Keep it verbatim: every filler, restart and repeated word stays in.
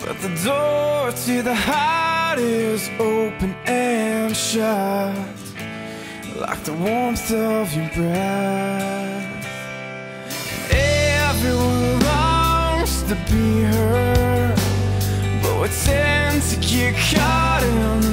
but the door to the heart is open and shut, like the warmth of your breath. Everyone longs to be heard, but we tend to get caught in